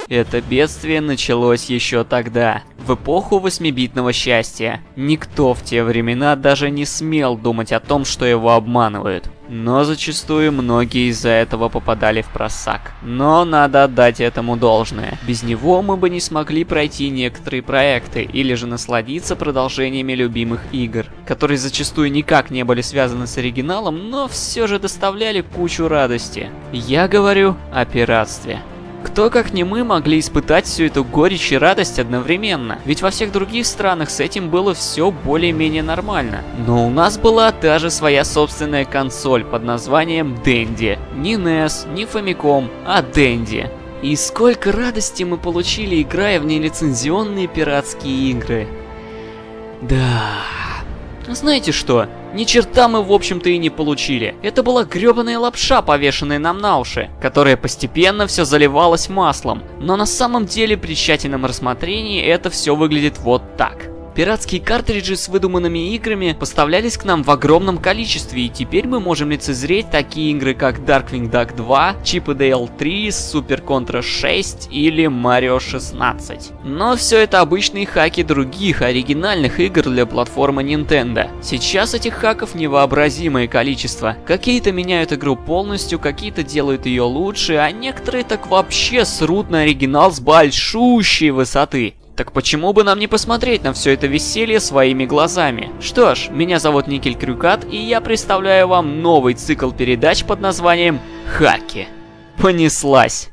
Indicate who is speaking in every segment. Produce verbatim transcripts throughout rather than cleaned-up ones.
Speaker 1: Это бедствие началось еще тогда, в эпоху восьмибитного счастья. Никто в те времена даже не смел думать о том, что его обманывают. Но зачастую многие из-за этого попадали в просак. Но надо отдать этому должное. Без него мы бы не смогли пройти некоторые проекты, или же насладиться продолжениями любимых игр, которые зачастую никак не были связаны с оригиналом, но все же доставляли кучу радости. Я говорю о пиратстве. Кто, как не мы, могли испытать всю эту горечь и радость одновременно? Ведь во всех других странах с этим было все более-менее нормально. Но у нас была даже своя собственная консоль под названием Dendy. Не нес, не Famicom, а Dendy. И сколько радости мы получили, играя в нелицензионные пиратские игры. Да... Знаете что? Ни черта мы в общем-то и не получили. Это была гребаная лапша, повешенная нам на уши, которая постепенно все заливалась маслом. Но на самом деле при тщательном рассмотрении это все выглядит вот так. Пиратские картриджи с выдуманными играми поставлялись к нам в огромном количестве, и теперь мы можем лицезреть такие игры, как Darkwing Duck два, Chip и Dale три, Super Contra шесть или Mario шестнадцать. Но все это обычные хаки других, оригинальных игр для платформы Nintendo. Сейчас этих хаков невообразимое количество. Какие-то меняют игру полностью, какие-то делают ее лучше, а некоторые так вообще срут на оригинал с большущей высоты. Так почему бы нам не посмотреть на все это веселье своими глазами? Что ж, меня зовут Никель Крюкат, и я представляю вам новый цикл передач под названием «Хаки». Понеслась!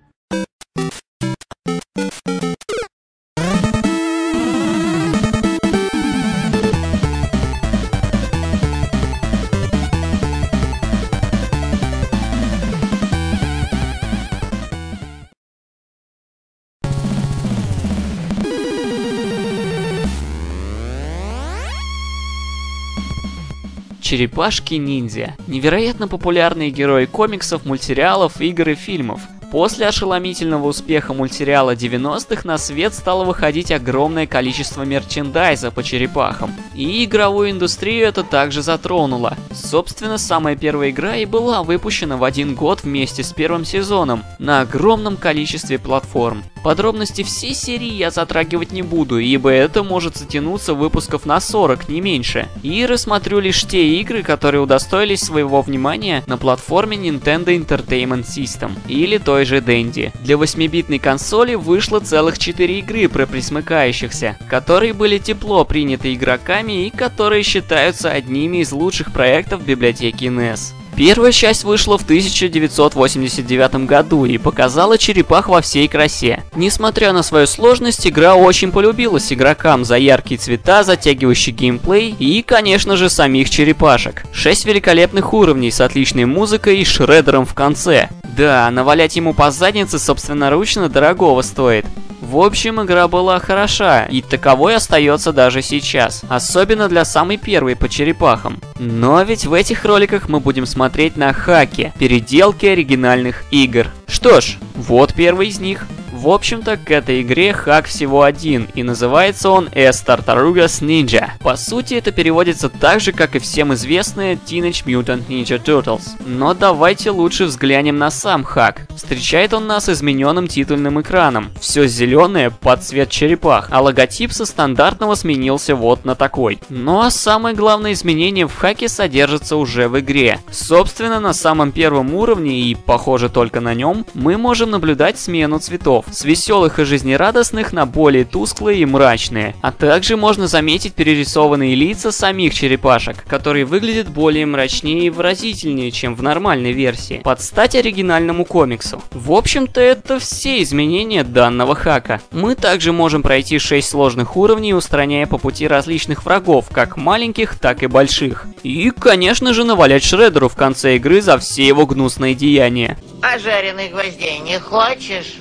Speaker 1: Черепашки-ниндзя. Невероятно популярные герои комиксов, мультсериалов, игр и фильмов. После ошеломительного успеха мультсериала девяностых на свет стало выходить огромное количество мерчендайза по черепахам. И игровую индустрию это также затронуло. Собственно, самая первая игра и была выпущена в один год вместе с первым сезоном на огромном количестве платформ. Подробности всей серии я затрагивать не буду, ибо это может затянуться выпусков на сорок, не меньше. И рассмотрю лишь те игры, которые удостоились своего внимания на платформе Nintendo Entertainment System, или той же Dendy. Для восьмибитной консоли вышло целых четыре игры про присмыкающихся, которые были тепло приняты игроками и которые считаются одними из лучших проектов библиотеки нес. Первая часть вышла в тысяча девятьсот восемьдесят девятом году и показала черепах во всей красе. Несмотря на свою сложность, игра очень полюбилась игрокам за яркие цвета, затягивающий геймплей и, конечно же, самих черепашек. Шесть великолепных уровней с отличной музыкой и шредером в конце. Да, навалять ему по заднице собственноручно дорогого стоит. В общем, игра была хороша, и таковой остается даже сейчас. Особенно для самой первой по черепахам. Но ведь в этих роликах мы будем смотреть на хаки, переделки оригинальных игр. Что ж, вот первый из них. В общем-то, к этой игре хак всего один, и называется он As Tartarugas Ninja. По сути, это переводится так же, как и всем известные Teenage Mutant Ninja Turtles. Но давайте лучше взглянем на сам хак. Встречает он нас измененным титульным экраном. Все зеленое под цвет черепах, а логотип со стандартного сменился вот на такой. Ну а самое главное изменение в хаке содержится уже в игре. Собственно, на самом первом уровне, и похоже только на нем, мы можем наблюдать смену цветов. С веселых и жизнерадостных на более тусклые и мрачные. А также можно заметить перерисованные лица самих черепашек, которые выглядят более мрачнее и выразительнее, чем в нормальной версии, под стать оригинальному комиксу. В общем-то, это все изменения данного хака. Мы также можем пройти шесть сложных уровней, устраняя по пути различных врагов, как маленьких, так и больших. И, конечно же, навалять шредеру в конце игры за все его гнусные деяния.
Speaker 2: А жареных гвоздей не хочешь?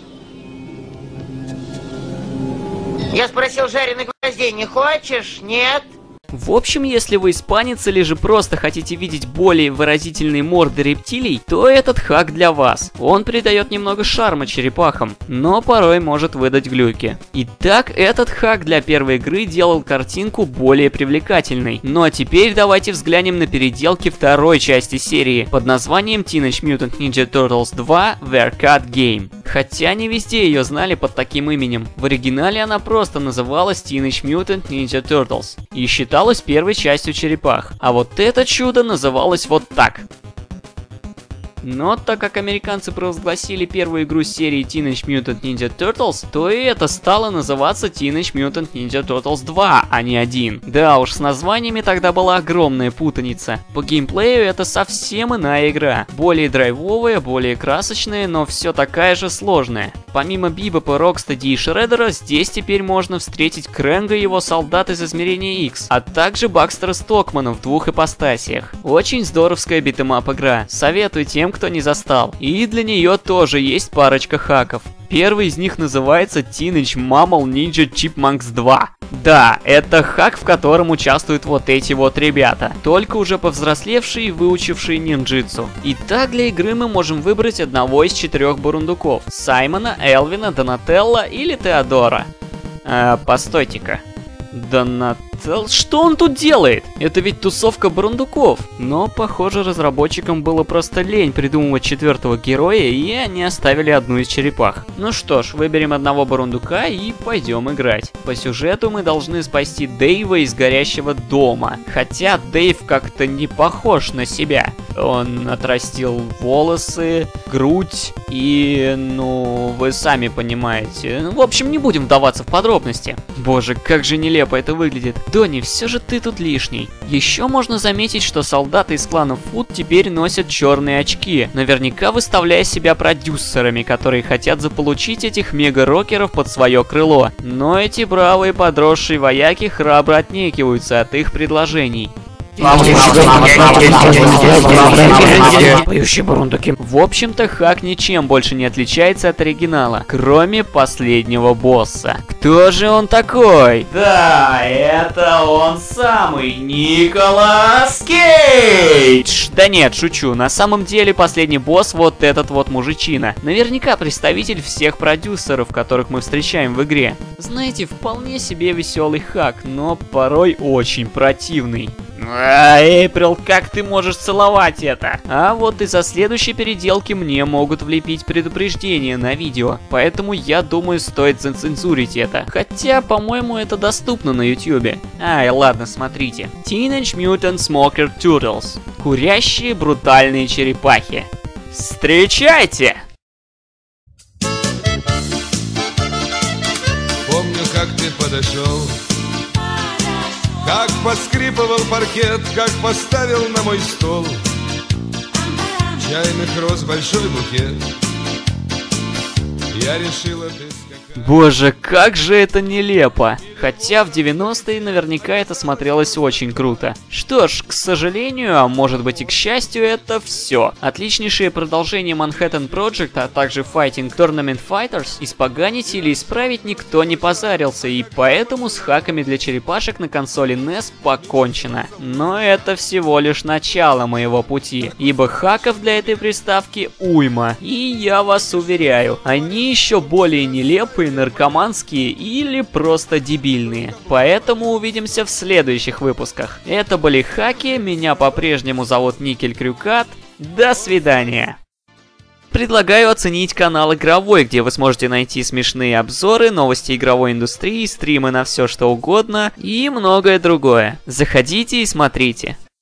Speaker 2: Я спросил, жареных гвоздей не хочешь? Нет?
Speaker 1: В общем, если вы испанец или же просто хотите видеть более выразительные морды рептилий, то этот хак для вас. Он придает немного шарма черепахам, но порой может выдать глюки. Итак, этот хак для первой игры делал картинку более привлекательной. Ну а теперь давайте взглянем на переделки второй части серии под названием Teenage Mutant Ninja Turtles два The Arcade Game. Хотя не везде ее знали под таким именем. В оригинале она просто называлась Teenage Mutant Ninja Turtles и считалась первой частью черепах. А вот это чудо называлось вот так. Но так как американцы провозгласили первую игру серии Teenage Mutant Ninja Turtles, то и это стало называться Teenage Mutant Ninja Turtles два, а не один. Да уж, с названиями тогда была огромная путаница. По геймплею это совсем иная игра. Более драйвовая, более красочная, но все такая же сложная. Помимо Бибопа, Рокстеди и Шреддера, здесь теперь можно встретить Крэнга и его солдат из измерения X, а также Бакстера Стокмана в двух ипостасиях. Очень здоровская битэмап игра. Советую тем, кто не застал. И для нее тоже есть парочка хаков. Первый из них называется Teenage Mammal Ninja Chipmunks два. Да, это хак, в котором участвуют вот эти вот ребята, только уже повзрослевшие и выучившие нинджитсу. Итак, для игры мы можем выбрать одного из четырех бурундуков: Саймона, Элвина, Донателло или Теодора. Э, постойте-ка. Донателло? Что он тут делает? Это ведь тусовка бурундуков. Но, похоже, разработчикам было просто лень придумывать четвертого героя, и они оставили одну из черепах. Ну что ж, выберем одного бурундука и пойдем играть. По сюжету мы должны спасти Дэйва из горящего дома. Хотя Дэйв как-то не похож на себя. Он отрастил волосы, грудь и, ну, вы сами понимаете. В общем, не будем вдаваться в подробности. Боже, как же нелепо это выглядит. Донни, все же ты тут лишний. Еще можно заметить, что солдаты из клана Фуд теперь носят черные очки, наверняка выставляя себя продюсерами, которые хотят заполучить этих мега-рокеров под свое крыло. Но эти бравые подросшие вояки храбро отнекиваются от их предложений. Поющие бурундуки. В общем-то, хак ничем больше не отличается от оригинала, кроме последнего босса. Кто же он такой? Да, это он самый, Николас Кейдж! Да нет, шучу, на самом деле последний босс вот этот вот мужичина. Наверняка представитель всех продюсеров, которых мы встречаем в игре. Знаете, вполне себе веселый хак, но порой очень противный. А, Эйприл, как ты можешь целовать это? А вот из-за следующей переделки мне могут влепить предупреждение на видео, поэтому я думаю, стоит зацензурить это. Хотя, по-моему, это доступно на ютубе. Ай, ладно, смотрите. Teenage Mutant Smoker Turtles. Курящие брутальные черепахи. Встречайте!
Speaker 3: Помню, как ты подошел, как поскрипывал паркет, как поставил на мой стол чайных роз большой букет. Я решила ты скакать.
Speaker 1: Боже, как же это нелепо. Хотя в девяностые наверняка это смотрелось очень круто. Что ж, к сожалению, а может быть и к счастью, это все. Отличнейшее продолжение Manhattan Project, а также Fighting Tournament Fighters испоганить или исправить никто не позарился, и поэтому с хаками для черепашек на консоли эн и эс покончено. Но это всего лишь начало моего пути, ибо хаков для этой приставки уйма. И я вас уверяю, они еще более нелепые, наркоманские или просто дебильные. Поэтому увидимся в следующих выпусках. Это были хаки, меня по-прежнему зовут Никель Крюкат. До свидания. Предлагаю оценить канал Игровой, где вы сможете найти смешные обзоры, новости игровой индустрии, стримы на все что угодно и многое другое. Заходите и смотрите.